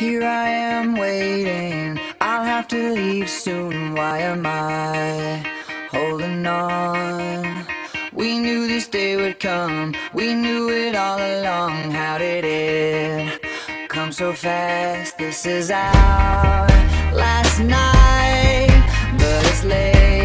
Here I am waiting, I'll have to leave soon. Why am I holding on? We knew this day would come, we knew it all along. How did it come so fast? This is our last night, but it's late.